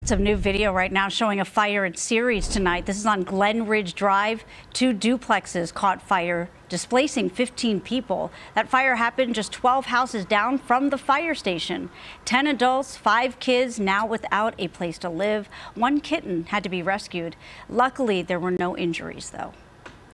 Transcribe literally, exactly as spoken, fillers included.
Some new video right now showing a fire in Ceres tonight. This is on Glen Ridge Drive. Two duplexes caught fire, displacing fifteen people. That fire happened just twelve houses down from the fire station. ten adults, five kids now without a place to live. One kitten had to be rescued. Luckily, there were no injuries, though.